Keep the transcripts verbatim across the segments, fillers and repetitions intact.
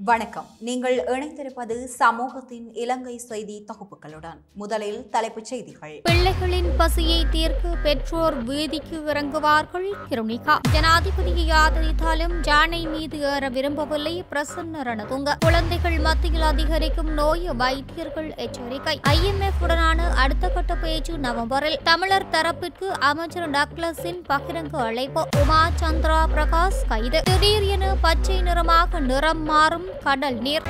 வணக்கம். நீங்கள் இணைந்திருப்பது சமூகத்தின் இலங்கை செய்தி தொகுப்புகளுடன். முதலில் தலைப்புச் செய்திகள். பிள்ளைகளின் பசியை தீர்க்க பெற்றோர் வீதிக்கு இறங்குவார்கள். கிருணிகா ஜனாதிபதியை ஆதரித்தாலும் ஜானை மீது ஏற விரும்பவில்லை. பிரசன்ன ரணதுங்க குழந்தைகள் மத்தியில் அதிகரிக்கும் நோய் வைத்தியர்கள் எச்சரிக்கை. ஐ எம் எஃப் உடனான அடுத்த கட்ட பேச்சு நவம்பரில். தமிழர் தரப்பிற்கு அமைச்சர் டக்ளஸின் பகிரங்க அழைப்பு. உமா சந்திரா பிரகாஷ் கைது. திடீரென பச்சை நிறமாக நிறம் மாறும் கடல் நீர்.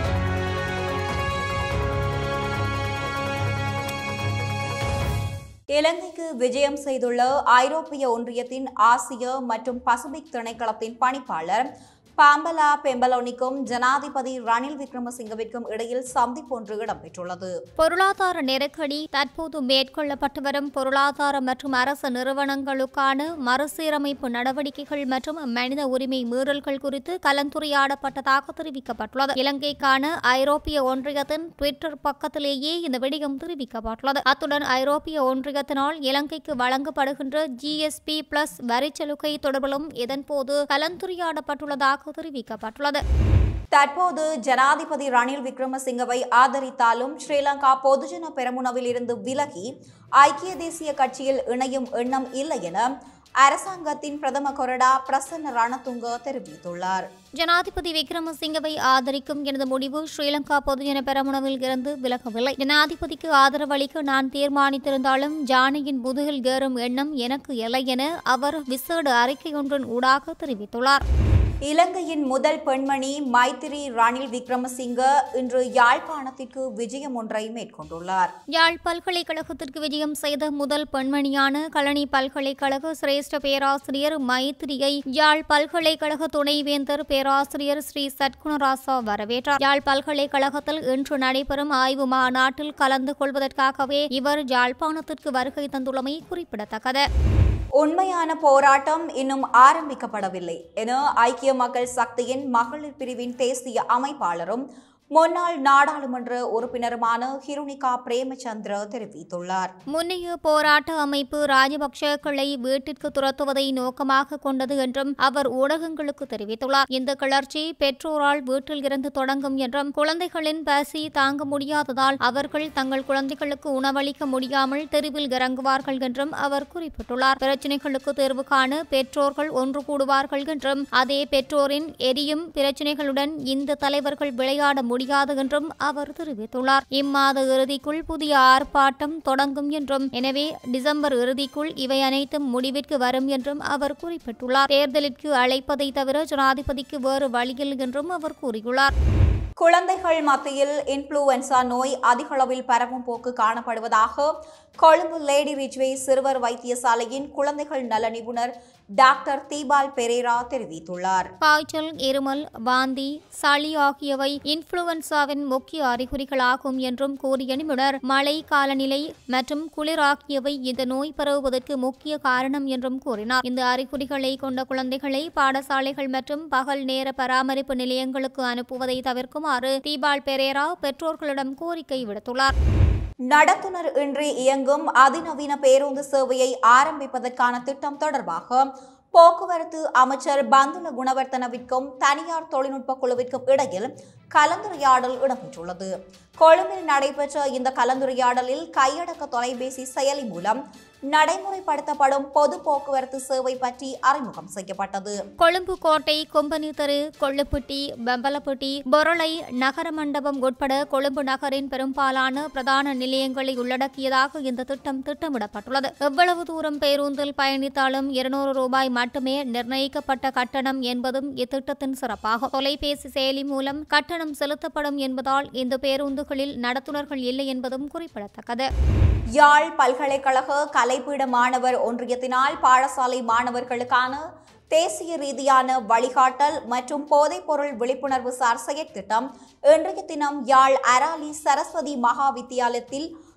இலங்கைக்கு விஜயம் செய்துள்ள ஐரோப்பிய ஒன்றியத்தின் ஆசிய மற்றும் பசிபிக் திணைக்களத்தின் பணிப்பாளர் பாம்பலா பெம்பலோனிக்கும் ஜனாதிபதி ரணில் விக்ரமசிங்கவிற்கும் இடையில் சந்திப்பு ஒன்று இடம்பெற்றுள்ளது. பொருளாதார நெருக்கடி, தற்போது மேற்கொள்ளப்பட்டு வரும் பொருளாதார மற்றும் அரசு நிறுவனங்களுக்கான மறுசீரமைப்பு நடவடிக்கைகள் மற்றும் மனித உரிமை மீறல்கள் குறித்து கலந்துரையாடப்பட்டதாக தெரிவிக்கப்பட்டுள்ளது. இலங்கைக்கான ஐரோப்பிய ஒன்றியத்தின் ட்விட்டர் பக்கத்திலேயே இந்த விடயம் தெரிவிக்கப்பட்டுள்ளது. அத்துடன் ஐரோப்பிய ஒன்றியத்தினால் இலங்கைக்கு வழங்கப்படுகின்ற ஜி எஸ் பி பிளஸ் வரிச்சலுகை தொடர்பிலும் இதன்போது கலந்துரையாடப்பட்டுள்ளதாக தெரிவிக்கப்பட்டுள்ளது. தற்போது ஜனாதிபதி ரணில் விக்ரமசிங்கவை ஆதரித்தாலும் ஸ்ரீலங்கா பொதுஜன பெரமுனவில் இருந்து விலகி ஐக்கிய தேசிய கட்சியில் இணையும் எண்ணம் இல்லை என அரசாங்கத்தின் பிரதம கொறடா பிரசன்ன ரணதுங்க தெரிவித்துள்ளார். ஜனாதிபதி விக்ரமசிங்கவை ஆதரிக்கும் எனது முடிவு ஸ்ரீலங்கா பொதுஜன பெரமுனவில் இருந்து விலகவில்லை. ஜனாதிபதிக்கு ஆதரவளிக்க நான் தீர்மானித்திருந்தாலும் ஜானையின் முதுகில் ஏறும் எண்ணம் எனக்கு இல்லை என அவர் விசேட அறிக்கை ஒன்றின் ஊடாக தெரிவித்துள்ளார். இலங்கையின் முதல் பெண்மணி மைத்திரி ரணில் விக்ரமசிங்க இன்று யாழ்ப்பாணத்திற்கு விஜயம் ஒன்றை மேற்கொண்டுள்ளார். யாழ் பல்கலைக்கழகத்திற்கு விஜயம் செய்த முதல் பெண்மணியான கழனி பல்கலைக்கழக சிரேஷ்ட பேராசிரியர் மைத்திரியை யாழ் பல்கலைக்கழக துணைவேந்தர் பேராசிரியர் ஸ்ரீ சத்குணராசா வரவேற்றார். யாழ் பல்கலைக்கழகத்தில் இன்று நடைபெறும் ஆய்வு மாநாட்டில் கலந்து கொள்வதற்காகவே இவர் யாழ்ப்பாணத்திற்கு வருகை தந்துள்ளமை குறிப்பிடத்தக்கது. உண்மையான போராட்டம் இன்னும் ஆரம்பிக்கப்படவில்லை என ஐக்கிய மக்கள் சக்தியின் மகளிர் பிரிவின் தேசிய அமைப்பாளரும் முன்னாள் நாடாளுமன்ற உறுப்பினருமான கிருணிகா பிரேமச்சந்திர தெரிவித்துள்ளார். முன்னைய போராட்ட அமைப்பு ராஜபக்சக்களை வீட்டிற்கு துரத்துவதை நோக்கமாக கொண்டது என்றும் அவர் ஊடகங்களுக்கு தெரிவித்துள்ளார். இந்த கிளர்ச்சி பெற்றோரால் வீட்டில் இருந்து தொடங்கும் என்றும் குழந்தைகளின் பசி தாங்க முடியாததால் அவர்கள் தங்கள் குழந்தைகளுக்கு உணவளிக்க முடியாமல் தெருவில் இறங்குவார்கள் என்றும் அவர் குறிப்பிட்டுள்ளார். பிரச்சினைகளுக்கு தீர்வு காண பெற்றோர்கள் ஒன்று கூடுவார்கள் என்றும் அதே பெற்றோரின் எரியும் பிரச்சினைகளுடன் இந்த தலைவர்கள் விளையாட முடியும் முடியாது என்றும் அவர் தெரிவித்துள்ளார். இம்மாத இறுதிக்குள் புதிய ஆர்ப்பாட்டம் தொடங்கும் என்றும் எனவே டிசம்பர் இறுதிக்குள் இவை அனைத்தும் முடிவிற்கு வரும் என்றும் அவர் குறிப்பிட்டுள்ளார். தேர்தலிற்கு அழைப்பதை தவிர ஜனாதிபதிக்கு வேறு வழியில் என்றும் அவர் கூறியுள்ளார். குழந்தைகள் மத்தியில் இன்ஃப்ளூவன்சா நோய் அதிகளவில் பரவும் போக்கு காணப்படுவதாக கொழும்பு லேடி ரிஜ்வே சிறுவர் வைத்தியசாலையின் குழந்தைகள் நல நிபுணர் டாக்டர் தீபால் பெரேரா தெரிவித்துள்ளார். காய்ச்சல், இருமல், வாந்தி, சளி ஆகியவை இன்ஃப்ளூவன்சாவின் முக்கிய அறிகுறிகளாகும் என்றும் கூறிய நிபுணர் மழை காலநிலை மற்றும் குளிர் ஆகியவை இந்த நோய் பரவுவதற்கு முக்கிய காரணம் என்றும் கூறினார். இந்த அறிகுறிகளை கொண்ட குழந்தைகளை பாடசாலைகள் மற்றும் பகல் நேர பராமரிப்பு நிலையங்களுக்கு அனுப்புவதை தவிர்க்குமாறு தீபால் பெரேரா பெற்றோர்களிடம் கோரிக்கை விடுத்துள்ளார். நடத்துனர் இன்றி இயங்கும் அதிநவீன பேருந்து சேவையை ஆரம்பிப்பதற்கான திட்டம் தொடர்பாக போக்குவரத்து அமைச்சர் பந்துல குணவர்த்தனவிற்கும் தனியார் தொழில்நுட்ப குழுவிற்கும் இடையில் கலந்துரையாடல் இடம்பெற்றுள்ளது. கொழும்பில் நடைபெற்ற இந்த கலந்துரையாடலில் கையடக்க தொலைபேசி செயலி மூலம் நடைமுறைப்படுத்தப்படும் பொது போக்குவரத்து சேவை பற்றி அறிமுகம் செய்யப்பட்டது. கொழும்பு கோட்டை, கொம்பனி தெரு, கொள்ளுப்பட்டி, பெம்பலப்பட்டி, பொருளை, நகர மண்டபம் உட்பட கொழும்பு நகரின் பெரும்பாலான பிரதான நிலையங்களை உள்ளடக்கியதாக இந்த திட்டம் திட்டமிடப்பட்டுள்ளது. எவ்வளவு தூரம் பேருந்தில் பயணித்தாலும் இருநூறு ரூபாய் மட்டுமே நிர்ணயிக்கப்பட்ட கட்டணம் என்பதும் இத்திட்டத்தின் சிறப்பாகும். தொலைபேசி செயலி மூலம் கட்டணம் செலுத்தப்படும் என்பதால் இந்த பேருந்துகளில் நடத்துனர்கள் இல்லை என்பதும் குறிப்பிடத்தக்கது. யாழ் பல்கலைக்கழக கலைப்பீட மாணவர் ஒன்றியத்தினால் பாடசாலை மாணவர்களுக்கான தேசிய ரீதியான வழிகாட்டல் மற்றும் போதைப்பொருள் விழிப்புணர்வு சார் செயற்திட்டம் இன்றைய தினம் யாழ் அராலி சரஸ்வதி மகா வித்தியாலயத்தில்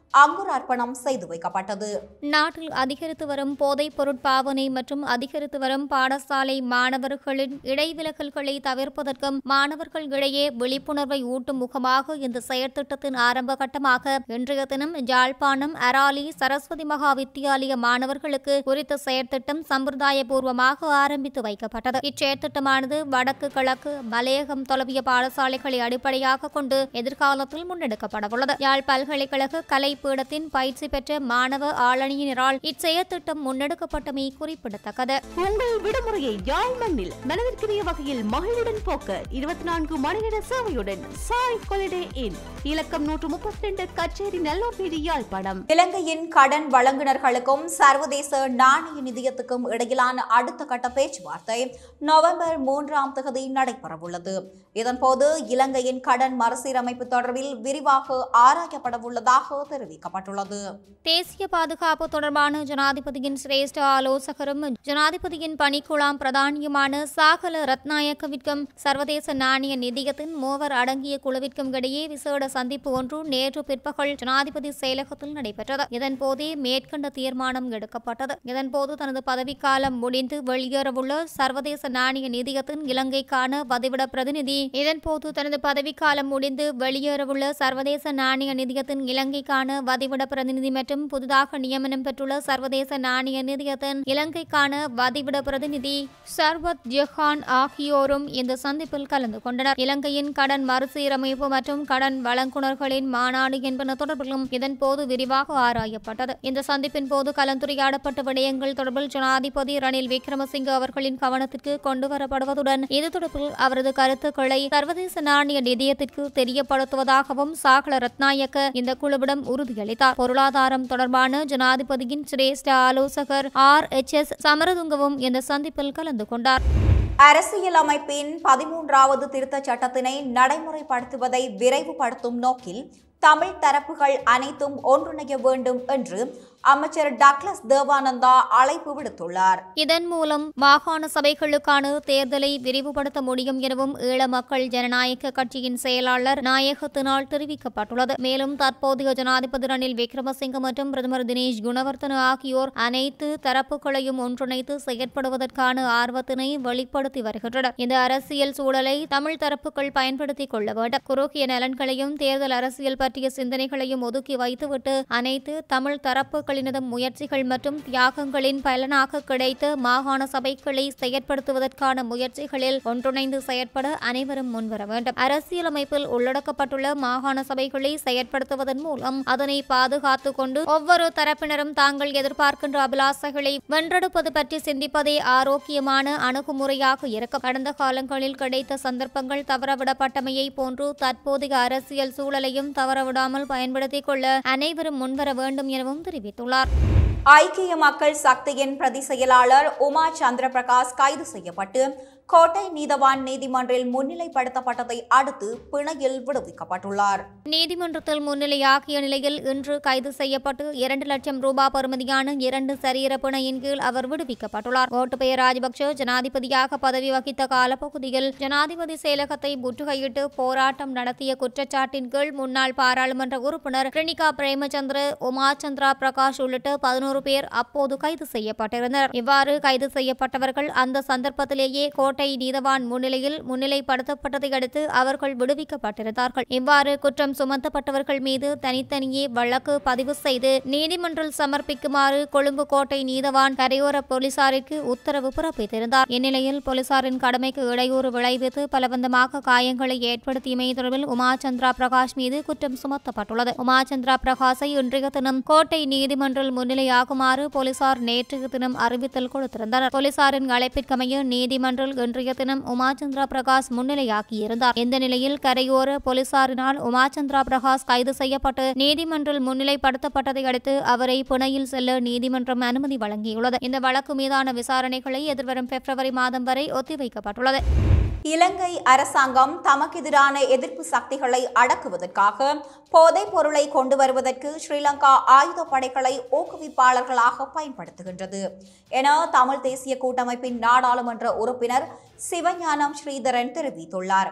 அங்குரார்ப்பணம் செய்து வைக்கப்பட்டது. நாட்டில் அதிகரித்து வரும் போதைப் பொருட்பாவனை மற்றும் அதிகரித்து வரும் பாடசாலை மாணவர்களின் இடைவிலகல்களை தவிர்ப்பதற்கும் மாணவர்கள் இடையே விழிப்புணர்வை ஊட்டும் முகமாக இந்த செயற்திட்டத்தின் ஆரம்ப கட்டமாக இன்றைய தினம் யாழ்ப்பாணம் அராலி சரஸ்வதி மகா வித்தியாலய மாணவர்களுக்கு குறித்த செயற்திட்டம் சம்பிரதாயபூர்வமாக ஆரம்பித்து வைக்கப்பட்டது. இச்செயற்திட்டமானது வடக்கு கிழக்கு மலையகம் தொலைவிய பாடசாலைகளை அடிப்படையாக கொண்டு எதிர்காலத்தில் முன்னெடுக்கப்படவுள்ளது. யாழ் பல்கலைக்கழக கலை பீடத்தின் பயிற்சி பெற்ற மாணவ ஆளணியினரால் இச்செயற்திட்டம் முன்னெடுக்கப்பட்டமை குறிப்பிடத்தக்கது. உங்கள் விடுமுறையை யாழ் மண்ணில் மனதிற்கிறிய வகையில் மகிழுடன் போக்க இருபத்தி நான்கு மணி நேர சேவையுடன் சாய் ஹாலிடே இன் இலக்கம் நூற்று முப்பத்தி இரண்டு கச்சேரி நல்லூர் வீதி யாழ்ப்பாணம். இலங்கையின் கடன் வழங்குனர்களுக்கும் சர்வதேச நாணய நிதியத்துக்கும் இடையிலான அடுத்த கட்ட பேச்சுவார்த்தை நவம்பர் மூன்றாம் தேதி நடைபெறவுள்ளது. இதன்போது இலங்கையின் கடன் மறுசீரமைப்பு தொடர்பில் விரிவாக ஆராயப்படவுள்ளதாக தெரிவிக்கப்பட்டுள்ளது. தேசிய பாதுகாப்பு தொடர்பான ஜனாதிபதியின் சிரேஷ்ட ஆலோசகரும் ஜனாதிபதியின் பணிக்குழாம் பிரதானியுமான சாகல ரத்நாயக்கவிற்கும் சர்வதேச நாணய நிதியத்தின் மூவர் அடங்கிய குழுவிற்கும் இடையே விசேட சந்திப்பு ஒன்று நேற்று பிற்பகல் ஜனாதிபதி செயலகத்தில் நடைபெற்றது. இதன்போதே மேற்கண்ட தீர்மானம் எடுக்கப்பட்டது. இதன்போது தனது பதவிக்காலம் முடிந்து வெளியேறவுள்ள சர்வதேச நாணய நிதியத்தின் இலங்கைக்கான வதிவிட பிரதிநிதி இதன்போது தனது பதவிக்காலம் முடிந்து வெளியேறவுள்ள சர்வதேச நாணய நிதியத்தின் இலங்கைக்கான வதிவிட பிரதிநிதி மற்றும் புதிதாக நியமனம் பெற்றுள்ள சர்வதேச நாணய நிதியத்தின் இலங்கைக்கான வதிவிட பிரதிநிதி சர்வத் ஜஹான் ஆகியோரும் இந்த சந்திப்பில் கலந்து கொண்டனர். இலங்கையின் கடன் மறுசீரமைப்பு மற்றும் கடன் வழங்குனர்களின் மாநாடு என்பன தொடர்பிலும் இதன்போது விரிவாக ஆராயப்பட்டது. இந்த சந்திப்பின் போது கலந்துரையாடப்பட்ட விடயங்கள் தொடர்பில் ஜனாதிபதி ரணில் விக்ரமசிங்க அவர்களின் கவனத்திற்கு கொண்டுவரப்படுவதுடன் இது தொடர்பில் அவரது கருத்துக்களை சர்வதேச நாணய நிதியத்திற்கு தெரியப்படுத்துவதாகவும் சாகல ரத்நாயக்க இந்த குழுவிடம் உறுதியளித்தார். பொருளாதாரம் தொடர்பான ஜனாதிபதியின் சிரேஷ்ட ஆலோசகர் ஆர் எச் எஸ் சமரதுங்கவும் இந்த சந்திப்பில் கலந்து கொண்டார். அரசியலமைப்பின் பதிமூன்றாவது திருத்தச் சட்டத்தினை நடைமுறைப்படுத்துவதை விரைவுபடுத்தும் நோக்கில் தமிழ் தரப்புகள் அனைத்தும் ஒன்றிணைய வேண்டும் என்று அமைச்சர் டக்ளஸ் தேவானந்தா அழைப்பு விடுத்துள்ளார். இதன் மூலம் மாகாண சபைகளுக்கான தேர்தலை விரிவுபடுத்த முடியும் எனவும் ஈழ மக்கள் ஜனநாயக கட்சியின் செயலாளர் நாயகத்தினால் தெரிவிக்கப்பட்டுள்ளது. மேலும் தற்போதைய ஜனாதிபதி ரணில் விக்ரமசிங்க மற்றும் பிரதமர் தினேஷ் குணவர்தன ஆகியோர் அனைத்து தரப்புகளையும் ஒன்றிணைத்து செயற்படுவதற்கான ஆர்வத்தினை வெளிப்படுத்தி வருகின்றனர். இந்த அரசியல் சூழலை தமிழ் தரப்புகள் பயன்படுத்திக் கொள்ள வேண்டும். குறுகிய நலன்களையும் தேர்தல் அரசியல் பற்றிய சிந்தனைகளையும் ஒதுக்கி வைத்துவிட்டு அனைத்து தமிழ் தரப்புகளினதும் முயற்சிகள் மற்றும் தியாகங்களின் பலனாக கிடைத்த மாகாண சபைகளை செயற்படுத்துவதற்கான முயற்சிகளில் ஒன்றிணைந்து செயற்பட அனைவரும் முன்வர வேண்டும். அரசியலமைப்பில் உள்ளடக்கப்பட்டுள்ள மாகாண சபைகளை செயற்படுத்துவதன் மூலம் அதனை பாதுகாத்துக் கொண்டு ஒவ்வொரு தரப்பினரும் தாங்கள் எதிர்பார்க்கின்ற அபிலாசைகளை வென்றெடுப்பது பற்றி சிந்திப்பதே ஆரோக்கியமான அணுகுமுறையாக இருக்கும். கடந்த காலங்களில் கிடைத்த சந்தர்ப்பங்கள் தவறவிடப்பட்டமையை போன்று தற்போதைய அரசியல் சூழலையும் தவறவிடாமல் பயன்படுத்திக் கொள்ள அனைவரும் முன்வர வேண்டும் எனவும் தெரிவித்துள்ளார். ஐக்கிய மக்கள் சக்தியின் பிரதி செயலாளர் உமா சந்திர பிரகாஷ் கைது செய்யப்பட்டு கோட்டை நீதவான் நீதிமன்றில் முன்னிலைப்படுத்தப்பட்டதை அடுத்து பிணையில் விடுவிக்கப்பட்டுள்ளார். நீதிமன்றத்தில் முன்னிலையாகிய நிலையில் இன்று கைது செய்யப்பட்டு இரண்டு லட்சம் ரூபாய் பெறுமதியான இரண்டு சரீர பிணையின் கீழ் அவர் விடுவிக்கப்பட்டுள்ளார். கோட்டபய ராஜபக்ஷ ஜனாதிபதியாக பதவி வகித்த காலப்பகுதியில் ஜனாதிபதி செயலகத்தை முற்றுகையிட்டு போராட்டம் நடத்திய குற்றச்சாட்டின் கீழ் முன்னாள் பாராளுமன்ற உறுப்பினர் கிருணிகா பிரேமச்சந்திர, உமா சந்திரா பிரகாஷ் உள்ளிட்ட பதினோரு பேர் அப்போது கைது செய்யப்பட்டிருந்தனர். இவ்வாறு கைது செய்யப்பட்டவர்கள் அந்த சந்தர்ப்பத்திலேயே கோட்டை நீதவான் முன்னிலையில் முன்னிலைப்படுத்தப்பட்டதை அடுத்து அவர்கள் விடுவிக்கப்பட்டிருந்தார்கள். இவ்வாறு குற்றம் சுமத்தப்பட்டவர்கள் மீது தனித்தனியே வழக்கு பதிவு செய்து நீதிமன்றில் சமர்ப்பிக்குமாறு கொழும்பு கோட்டை நீதவான் கரையோர போலீசாருக்கு உத்தரவு பிறப்பித்திருந்தார். இந்நிலையில் போலீசாரின் கடமைக்கு இடையூறு விளைவித்து பலவந்தமாக காயங்களை ஏற்படுத்தியமை தொடர்பில் உமா சந்திரா பிரகாஷ் மீது குற்றம் சுமத்தப்பட்டுள்ளது. உமா சந்திரா பிரகாஷை இன்றைய தினம் கோட்டை நீதிமன்றில் முன்னிலையாகுமாறு போலீசார் நேற்றைய தினம் அறிவித்தல் கொடுத்திருந்தனர். போலீசாரின் அழைப்பிற்கமைய நீதிமன்றில் இன்றைய தினம் உமா சந்திரா பிரகாஷ் முன்னிலையாகியிருந்தார். இந்த நிலையில் கரையோர போலீசாரினால் உமா சந்திரா பிரகாஷ் கைது செய்யப்பட்டு நீதிமன்றில் முன்னிலைப்படுத்தப்பட்டதை அடுத்து அவரை பிணையில் செல்ல நீதிமன்றம் அனுமதி வழங்கியுள்ளது. இந்த வழக்கு மீதான விசாரணைகளை எதிர்வரும் பிப்ரவரி மாதம் வரை ஒத்திவைக்கப்பட்டுள்ளது. இலங்கை அரசாங்கம் தமக்கு எதிரான எதிர்ப்பு சக்திகளை அடக்குவதற்காக போதைப் பொருளை கொண்டு வருவதற்கு ஸ்ரீலங்கா ஆயுத படைகளை ஊக்குவிப்பாளர்களாக பயன்படுத்துகின்றது என தமிழ் தேசிய கூட்டமைப்பின் நாடாளுமன்ற உறுப்பினர் சிவஞானம் ஸ்ரீதரன் தெரிவித்துள்ளார்.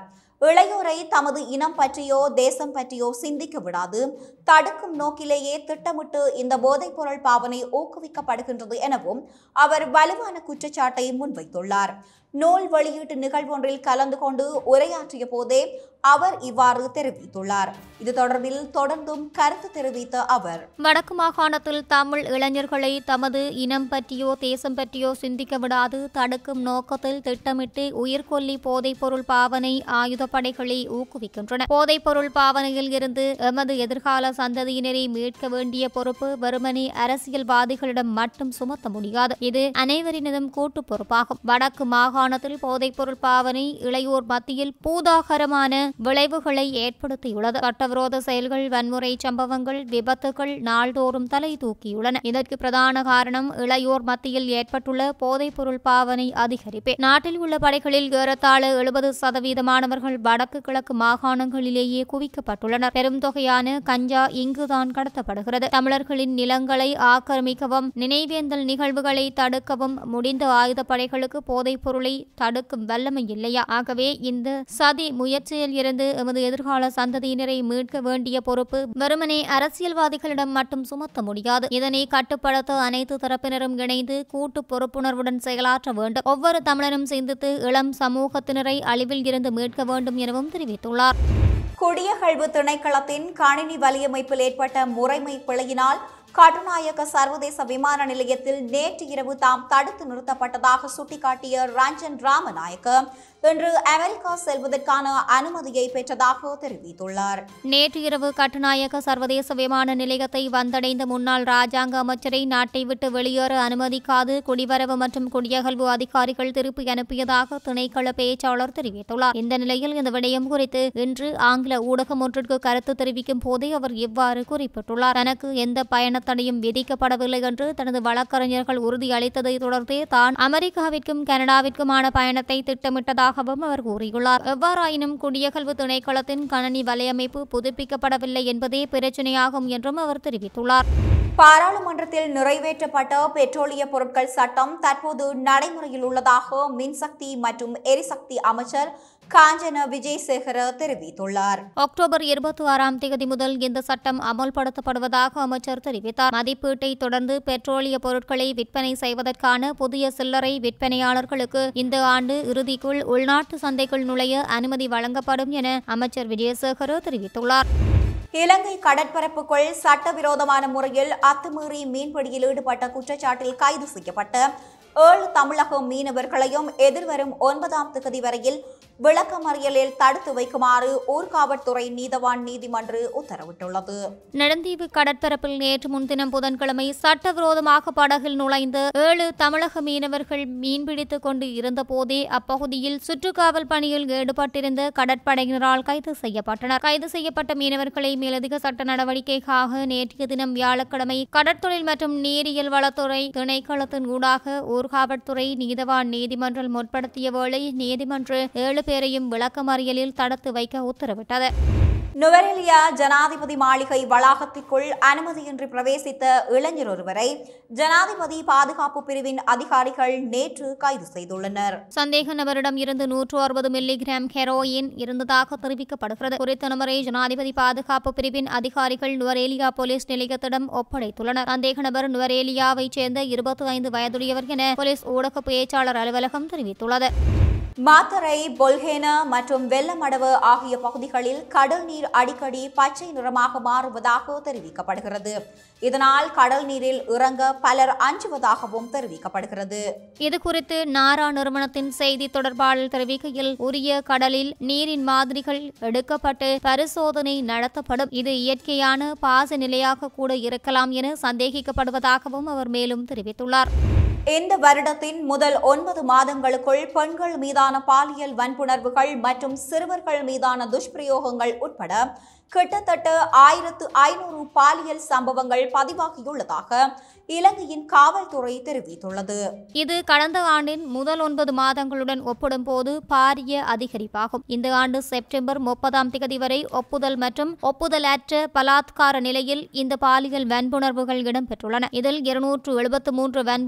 இளையோரை தமது இனம் பற்றியோ தேசம் பற்றியோ சிந்திக்க விடாது தடுக்கும் நோக்கிலேயே திட்டமிட்டு இந்த போதைப்பொருள் பாவனை ஊக்குவிக்கப்படுகின்றது எனவும் அவர் வலுவான குற்றச்சாட்டை முன்வைத்துள்ளார். நூல் வெளியீட்டு நிகழ்வொன்றில் கலந்து கொண்டு உரையாற்றிய போதே அவர் இவ்வாறு தெரிவித்துள்ளார். இது தொடர்பில் தொடர்ந்தும் கருத்து தெரிவித்த அவர், வடக்கு மாகாணத்தில் தமிழ் இளைஞர்களை தமது இனம் பற்றியோ தேசம் பற்றியோ சிந்திக்க விடாது தடுக்கும் நோக்கத்தில் திட்டமிட்டு உயிர்கொல்லி போதைப்பொருள் பாவனை ஆயுதப்படைகளை ஊக்குவிக்கின்றன. போதைப்பொருள் பாவனையில் இருந்து எமது எதிர்கால சந்ததியினரை மீட்க வேண்டிய பொறுப்பு வெறுமனே அரசியல்வாதிகளிடம் மட்டும் சுமத்த முடியாது. இது அனைவரினதும் கூட்டு பொறுப்பாகும். வடக்கு மாகாணத்தில் போதைப்பொருள் பாவனை இளையோர் மத்தியில் பூதாகரமான விளைவுகளை ஏற்படுத்தியுள்ளது. சட்டவிரோத செயல்கள், வன்முறை சம்பவங்கள், விபத்துகள் நாள்தோறும் தலை தூக்கியுள்ளன. இதற்கு பிரதான காரணம் இளையோர் மத்தியில் ஏற்பட்டுள்ள போதைப்பொருள் பாவனை அதிகரிப்பே. நாட்டில் உள்ள படைகளில் ஏறத்தாழ எழுபது சதவீதமானவர்கள் வடக்கு கிழக்கு மாகாணங்களிலேயே குவிக்கப்பட்டுள்ளனர். பெரும் தொகையான கஞ்சா இங்குதான் கடத்தப்படுகிறது. தமிழர்களின் நிலங்களை ஆக்கிரமிக்கவும் நினைவேந்தல் நிகழ்வுகளை தடுக்கவும் முடிந்த ஆயுதப்படைகளுக்கு போதைப் பொருளை தடுக்கும் வல்லமை இல்லையா? ஆகவே இந்த சதி முயற்சியில் இருந்து எமது எதிர்கால சந்ததியினரை மீட்க வேண்டிய பொறுப்பு வெறுமனே அரசியல்வாதிகளிடம் மட்டும் சுமத்த முடியாது. இதனை கட்டுப்படுத்த அனைத்து தரப்பினரும் இணைந்து கூட்டு பொறுப்புணர்வுடன் செயலாற்ற வேண்டும். ஒவ்வொரு தமிழரும் சிந்தித்து இளம் சமூகத்தினரை அழிவில் இருந்து மீட்க வேண்டும் எனவும் தெரிவித்துள்ளார். குடியகழ்வு திணைக்களத்தின் கணினி வலையமைப்பில் ஏற்பட்ட முறைமை பிழையினால் கட்டுநாயக்க சர்வதேச விமான நிலையத்தில் நேற்று இரவு தாம் தடுத்து நிறுத்தப்பட்டதாக சுட்டிக்காட்டிய ரஞ்சன் ராமநாயக்க இன்று அமெரிக்கா செல்வதற்கான அனுமதியை பெற்றதாக தெரிவித்துள்ளார். நேற்று இரவு கட்டுநாயக்க சர்வதேச விமான நிலையத்தை வந்தடைந்த முன்னாள் ராஜாங்க அமைச்சரை நாட்டை விட்டு வெளியேற அனுமதிக்காது குடிவரவு மற்றும் குடியகழ்வு அதிகாரிகள் திருப்பி அனுப்பியதாக திணைக்கள பேச்சாளர் தெரிவித்துள்ளார். இந்த நிலையில் இந்த விடயம் குறித்து இன்று ஆங்கில ஊடகம் ஒன்றிற்கு கருத்து தெரிவிக்கும் போதே அவர் இவ்வாறு குறிப்பிட்டுள்ளார். தனக்கு எந்த பயண தடையும் விதிக்கப்படவில்லை என்று தனது வழக்கறிஞர்கள் உறுதியளித்ததை தொடர்ந்தே தான் அமெரிக்காவிற்கும் கனடாவிற்குமான பயணத்தை திட்டமிட்டதாகவும் அவர் கூறியுள்ளார். எவ்வாறாயினும் குடியகழ்வு திணைக்களத்தின் கணனி வலையமைப்பு புதுப்பிக்கப்படவில்லை என்பதே பிரச்சினையாகும் என்றும் அவர் தெரிவித்துள்ளார். பாராளுமன்றத்தில் நிறைவேற்றப்பட்ட பெட்ரோலிய பொருட்கள் சட்டம் தற்போது நடைமுறையில் உள்ளதாக மின்சக்தி மற்றும் எரிசக்தி அமைச்சர் காஞ்சன விஜயசேகர தெரிவித்துள்ளார். அக்டோபர் இருபத்தி ஆறாம் தேதி முதல் இந்த சட்டம் அமல்படுத்தப்படுவதாக அமைச்சர் தெரிவித்தார். மதிப்பீட்டை தொடர்ந்து பெட்ரோலிய பொருட்களை விற்பனை செய்வதற்கான புதிய சில்லறை விற்பனையாளர்களுக்கு இந்த ஆண்டு இறுதிக்குள் உள்நாட்டு சந்தைக்குள் நுழைய அனுமதி வழங்கப்படும் என அமைச்சர் விஜயசேகர தெரிவித்துள்ளார். இலங்கை கடற்பரப்புக்குள் சட்டவிரோதமான முறையில் அத்துமீறி மீன்பிடியில் ஈடுபட்ட குற்றச்சாட்டில் கைது செய்யப்பட்ட ஏழு தமிழக மீனவர்களையும் எதிர்வரும் ஒன்பதாம் தேதி வரையில் விளக்கமறியலில் தடுத்து வைக்குமாறு ஊர்காவல்துறை நீதவான் நீதிமன்றம் உத்தரவிட்டுள்ளது. நெடுந்தீவு கடற்பரப்பில் நேற்று முன்தினம் புதன்கிழமை சட்டவிரோதமாக படகில் நுழைந்த ஏழு தமிழக மீனவர்கள் மீன்பிடித்துக் கொண்டு இருந்த போதே அப்பகுதியில் சுற்றுக்காவல் பணியில் ஈடுபட்டிருந்த கடற்படையினரால் கைது செய்யப்பட்டனர். கைது செய்யப்பட்ட மீனவர்களை மேலதிக சட்ட நடவடிக்கைக்காக நேற்றைய தினம் வியாழக்கிழமை கடற்தொழில் மற்றும் நீரியல் வளத்துறை திணைக்களத்தின் ஊடாக ஊர்காவல்துறை நீதவான் நீதிமன்றம் முற்படுத்திய வேளை நீதிமன்ற ஏழு பேரையும் விளக்கமறியலில் தடுத்து வைக்க உத்தரவிட்டது. நுவரெலியா ஜனாதிபதி மாளிகை வளாகத்திற்குள் அனுமதியின்றி பிரவேசித்த இளைஞர் ஒருவரை ஜனாதிபதி பாதுகாப்பு பிரிவின் அதிகாரிகள் நேற்று கைது செய்துள்ளனர். சந்தேக நபரிடம் இருந்து நூற்று அறுபது மில்லிகிராம் ஹெரோயின் இருந்ததாக தெரிவிக்கப்படுகிறது. குறித்த நபரை ஜனாதிபதி பாதுகாப்பு பிரிவின் அதிகாரிகள் நுவரெலியா போலீஸ் நிலையத்திடம் ஒப்படைத்துள்ளனர். சந்தேக நபர் நுவரெலியாவைச் சேர்ந்த இருபத்தி ஐந்து வயதுடையவர் என போலீஸ் ஊடக பேச்சாளர் அலுவலகம் தெரிவித்துள்ளது. மாத்தறை, பொல்ஹேன மற்றும் வெள்ளமடவு ஆகிய பகுதிகளில் கடல் நீர் அடிக்கடி பச்சை நிறமாக மாறுவதாக தெரிவிக்கப்படுகிறது. இதனால் கடல் நீரில் இறங்க பலர் அஞ்சுவதாகவும் தெரிவிக்கப்படுகிறது. இதுகுறித்து நாரா நிறுவனத்தின் செய்தி தொடர்பாளர் தெரிவிக்கையில், உரிய கடலில் நீரின் மாதிரிகள் எடுக்கப்பட்டு பரிசோதனை நடத்தப்படும். இது இயற்கையான பாச நிலையாக கூட இருக்கலாம் என சந்தேகிக்கப்படுவதாகவும் அவர் மேலும் தெரிவித்துள்ளார். இந்த வருடத்தின் முதல் ஒன்பது மாதங்களுக்குள் பெண்கள் மீதான பாலியல் வன்புணர்வுகள் மற்றும் சிறுவர்கள் மீதான துஷ்பிரயோகங்கள் உட்பட கிட்டத்தட்ட ஆயிரத்து ஐநூறு பாலியல் சம்பவங்கள் பதிவாகியுள்ளதாக இலங்கையின் காவல்துறை தெரிவித்துள்ளது. இது கடந்த ஆண்டின் முதல் ஒன்பது மாதங்களுடன் ஒப்பிடும் போது பாரிய அதிகரிப்பாகும். இந்த ஆண்டு செப்டம்பர் முப்பதாம் தேதி வரை ஒப்புதல் மற்றும் ஒப்புதலற்ற பலாத்கார நிலையில் இந்த பாலியல் வன்புணர்வுகள் இடம்பெற்றுள்ளன. இதில் இருநூற்று எழுபத்து மூன்று வன்புணர்வுகள்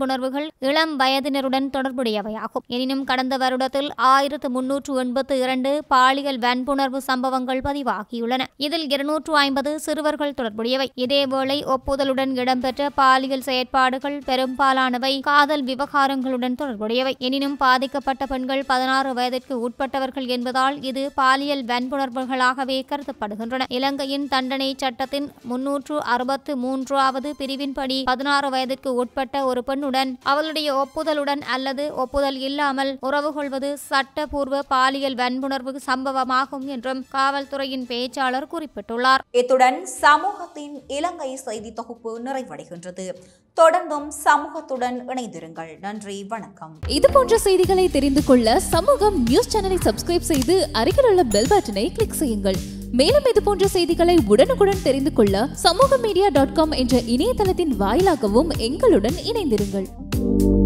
சம்பவங்கள் இளம் வயதினருடன் தொடர்புடையவையாகும். எனினும் கடந்த வருடத்தில் ஆயிரத்து முன்னூற்று எண்பத்து இரண்டு பாலியல் வன்புணர்வு சம்பவங்கள் பதிவாகியுள்ளன. இதில் இருநூற்று ஐம்பது சிறுவர்கள் தொடர்புடையவை. இதேவேளை ஒப்புதலுடன் இடம்பெற்ற பாலியல் செயற்பாடுகள் பெரும்பாலானவை காதல் விவகாரங்களுடன் தொடர்புடையவை. எனினும் பாதிக்கப்பட்ட பெண்கள் பதினாறு வயதிற்கு உட்பட்டவர்கள் என்பதால் இது பாலியல் வன்புணர்வுகளாகவே கருதப்படுகின்றன. இலங்கையின் தண்டனை சட்டத்தின் முன்னூற்று அறுபத்து மூன்றாவது பிரிவின்படி பதினாறு வயதிற்கு உட்பட்ட ஒரு பெண்ணுடன் அவளுடைய ஒப்புதலுடன் அல்லது ஒப்புதல் இல்லாமல் உறவு கொள்வது சட்டப்பூர்வ பாலியல் வன்புணர்வு சம்பவமாகும் என்றும் காவல்துறையின் பேச்சாளர் குறிப்பிட்டுள்ளார். இத்துடன் சமூகத்தின் இலங்கை செய்தி தொகுப்பு நிறைவடைகின்றது. தொடர்ந்தும் சமூகத்துடன் இணைந்திருங்கள். நன்றி, வணக்கம். இது போன்ற செய்திகளை தெரிந்து கொள்ள சமூகம் நியூஸ் சேனலை சப்ஸ்கிரைப் செய்து அருகில் உள்ள பெல் பட்டனை கிளிக் செய்யுங்கள். மேலும் இது போன்ற செய்திகளை உடனுக்குடன் தெரிந்து கொள்ள சமூக மீடியா டாட் காம் என்ற இணையதளத்தின் வாயிலாகவும் எங்களுடன் இணைந்திருங்கள்.